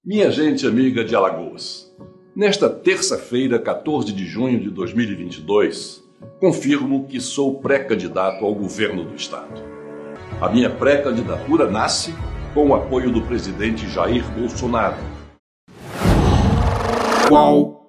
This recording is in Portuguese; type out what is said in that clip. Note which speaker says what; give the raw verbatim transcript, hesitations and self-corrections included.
Speaker 1: Minha gente amiga de Alagoas, nesta terça-feira, quatorze de junho de dois mil e vinte e dois, confirmo que sou pré-candidato ao governo do Estado. A minha pré-candidatura nasce com o apoio do presidente Jair Bolsonaro.
Speaker 2: Qual